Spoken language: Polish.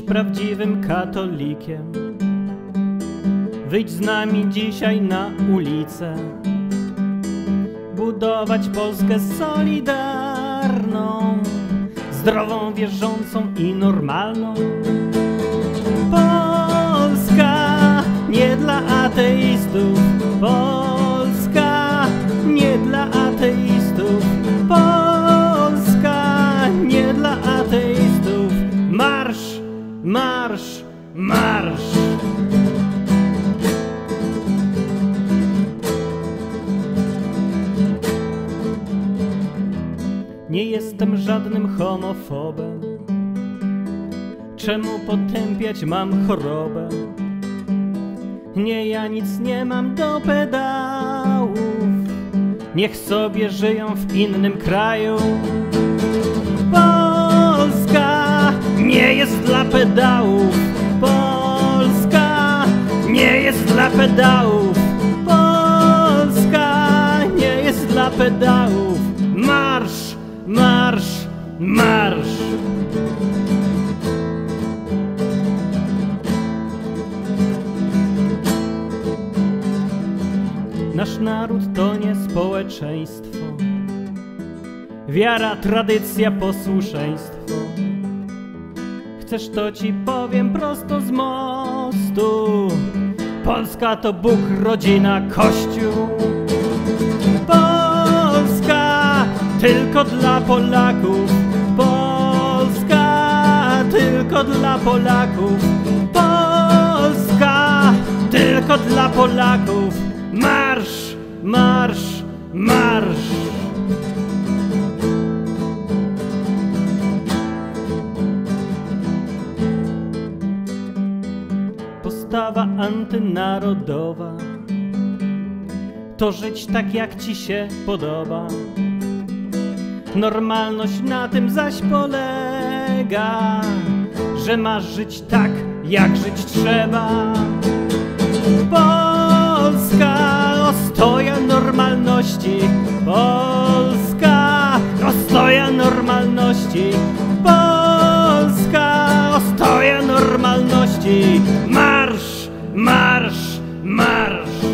prawdziwym katolikiem. Wyjdź z nami dzisiaj na ulicę, budować Polskę solidarną, zdrową, wierzącą i normalną. Polska nie dla ateistów, Polska nie dla ateistów, Polska nie dla ateistów. Marsz, marsz, marsz! Nie jestem żadnym homofobem, czemu potępiać mam chorobę? Nie, ja nic nie mam do pedałów, niech sobie żyją w innym kraju. Polska nie jest dla pedałów, Polska nie jest dla pedałów, Polska nie jest dla pedałów. Marsz, marsz, marsz! Nasz naród to nie społeczeństwo, wiara, tradycja, posłuszeństwo. Chcesz, to ci powiem prosto z mostu: Polska to Bóg, rodzina, Kościół. Polska tylko dla Polaków, Polska tylko dla Polaków, Polska tylko dla Polaków. Marsz, marsz, marsz! Postawa antynarodowa to żyć tak, jak ci się podoba. Normalność na tym zaś polega, że masz żyć tak, jak żyć trzeba. Polska ostoja normalności, Polska ostoja normalności, Polska ostoja normalności. Marsz, marsz, marsz!